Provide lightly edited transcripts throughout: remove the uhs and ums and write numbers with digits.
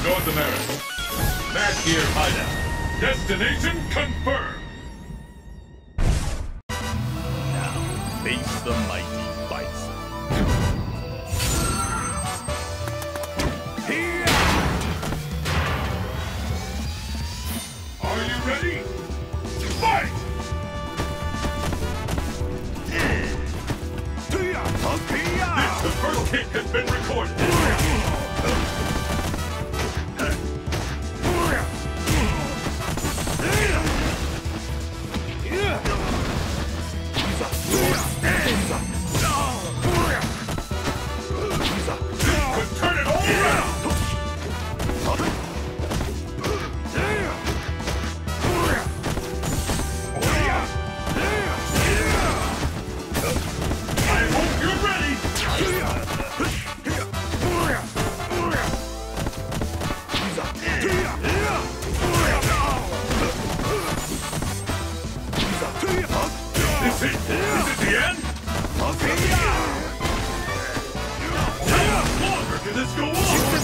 North America. Mad Gear Hideout. Destination confirmed. Now, face the mighty Bison. Are you ready? Fight! The first hit has been recorded. Could turn it all around. I hope you're ready. Is it the end? How much longer can this go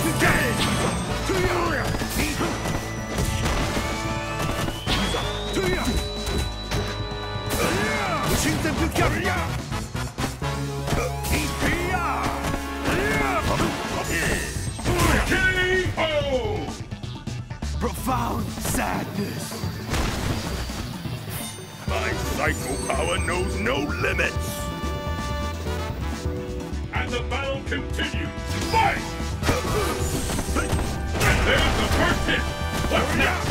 K.O. Profound sadness. My psycho power knows no limits. And the battle continues. Fight! And there's the first hit. What's next?